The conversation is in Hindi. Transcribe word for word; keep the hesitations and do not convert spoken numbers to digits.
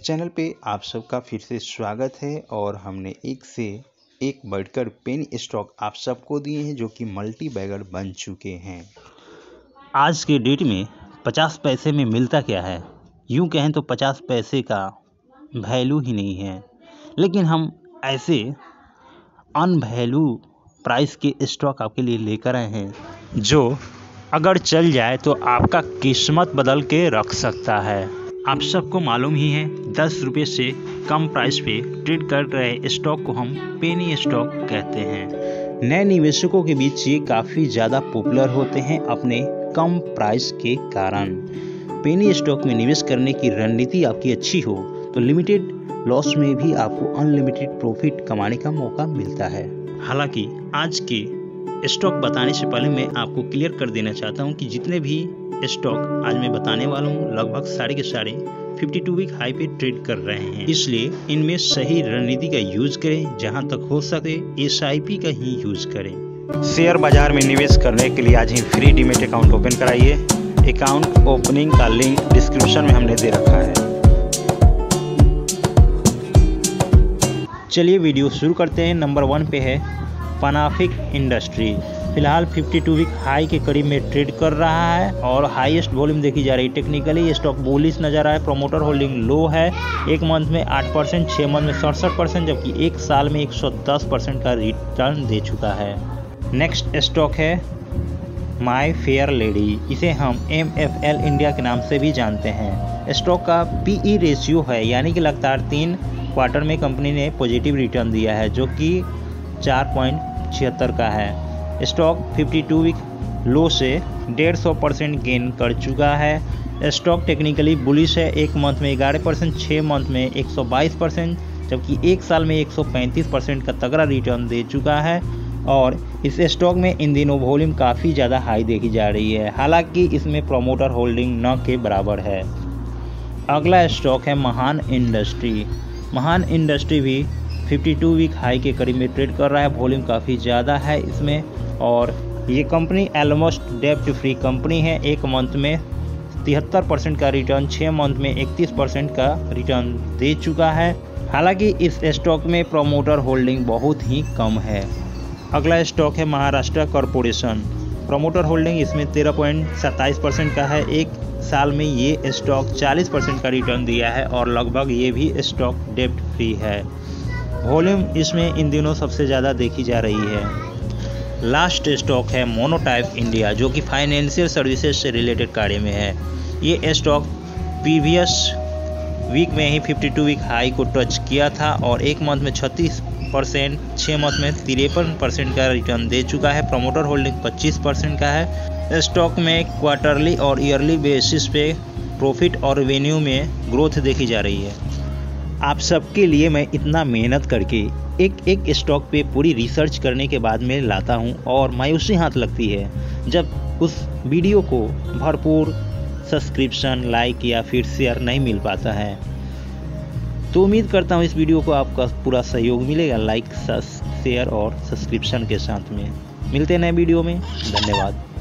चैनल पे आप सबका फिर से स्वागत है और हमने एक से एक बढ़कर पेन स्टॉक आप सबको दिए हैं जो कि मल्टी बैगर बन चुके हैं। आज के डेट में पचास पैसे में मिलता क्या है? यूँ कहें तो पचास पैसे का वैल्यू ही नहीं है, लेकिन हम ऐसे अनवैल्यू प्राइस के स्टॉक आपके लिए लेकर आए हैं जो अगर चल जाए तो आपका किस्मत बदल के रख सकता है। आप सबको मालूम ही है, दस रुपये से कम प्राइस पे ट्रेड कर रहे स्टॉक को हम पेनी स्टॉक कहते हैं। नए निवेशकों के बीच ये काफ़ी ज़्यादा पॉपुलर होते हैं अपने कम प्राइस के कारण। पेनी स्टॉक में निवेश करने की रणनीति आपकी अच्छी हो तो लिमिटेड लॉस में भी आपको अनलिमिटेड प्रॉफिट कमाने का मौका मिलता है। हालांकि आज के स्टॉक बताने से पहले मैं आपको क्लियर कर देना चाहता हूं कि जितने भी स्टॉक आज मैं बताने वाला हूं लगभग सारे के सारे बावन वीक हाई पे ट्रेड कर रहे हैं, इसलिए इनमें सही रणनीति का यूज करें। जहां तक हो सके एस आई पी का ही यूज करें। शेयर बाजार में निवेश करने के लिए आज ही फ्री डीमैट अकाउंट ओपन कराइए। अकाउंट ओपनिंग का लिंक डिस्क्रिप्शन में हमने दे रखा है। चलिए वीडियो शुरू करते हैं। नंबर वन पे है पनाफिक इंडस्ट्री। फिलहाल बावन वीक हाई के करीब में ट्रेड कर रहा है और हाईएस्ट वॉल्यूम देखी जा रही है। टेक्निकली स्टॉक बुलिश नजर आए। प्रोमोटर होल्डिंग लो है। एक मंथ में आठ परसेंट, छः मंथ में सड़सठ परसेंट, जबकि एक साल में एक सौ दस परसेंट का रिटर्न दे चुका है। नेक्स्ट स्टॉक है माई फेयर लेडी। इसे हम एम एफ एल इंडिया के नाम से भी जानते हैं। स्टॉक का पी ई रेशियो है, यानी कि लगातार तीन क्वार्टर में कंपनी ने पॉजिटिव रिटर्न दिया है जो कि चार पॉइंट छिहत्तर का है। स्टॉक बावन वीक लो से डेढ़ सौ परसेंट गेन कर चुका है। स्टॉक टेक्निकली बुलिश है। एक मंथ में ग्यारह परसेंट, छः मंथ में एक सौ बाईस परसेंट, जबकि एक साल में एक सौ पैंतीस परसेंट का तगड़ा रिटर्न दे चुका है। और इस स्टॉक में इन दिनों वॉल्यूम काफ़ी ज़्यादा हाई देखी जा रही है, हालांकि इसमें प्रोमोटर होल्डिंग न के बराबर है। अगला स्टॉक है महान इंडस्ट्री। महान इंडस्ट्री भी बावन वीक हाई के करीब में ट्रेड कर रहा है। वॉल्यूम काफ़ी ज़्यादा है इसमें और ये कंपनी ऑलमोस्ट डेब्ट फ्री कंपनी है। एक मंथ में तिहत्तर परसेंट का रिटर्न, छः मंथ में इकतीस परसेंट का रिटर्न दे चुका है। हालांकि इस स्टॉक में प्रोमोटर होल्डिंग बहुत ही कम है। अगला स्टॉक है महाराष्ट्र कॉरपोरेशन। प्रोमोटर होल्डिंग इसमें तेरह पॉइंट सत्ताईस परसेंट का है। एक साल में ये स्टॉक चालीस परसेंट का रिटर्न दिया है और लगभग ये भी स्टॉक डेब्ट फ्री है। वॉल्यूम इसमें इन दिनों सबसे ज़्यादा देखी जा रही है। लास्ट स्टॉक है मोनोटाइप इंडिया, जो कि फाइनेंशियल सर्विसेज से रिलेटेड कार्य में है। ये स्टॉक प्रीवियस वीक में ही बावन वीक हाई को टच किया था और एक मंथ में छत्तीस परसेंट, छः मंथ में तिरपन परसेंट का रिटर्न दे चुका है। प्रमोटर होल्डिंग पच्चीस परसेंट का है। स्टॉक में क्वार्टरली और ईयरली बेसिस पे प्रॉफिट और रेवेन्यू में ग्रोथ देखी जा रही है। आप सबके लिए मैं इतना मेहनत करके एक एक स्टॉक पे पूरी रिसर्च करने के बाद में लाता हूँ और मायूसी हाथ लगती है जब उस वीडियो को भरपूर सब्सक्रिप्शन, लाइक या फिर शेयर नहीं मिल पाता है। तो उम्मीद करता हूँ इस वीडियो को आपका पूरा सहयोग मिलेगा, लाइक, शेयर और सब्सक्रिप्शन के साथ में। मिलते हैं नए वीडियो में। धन्यवाद।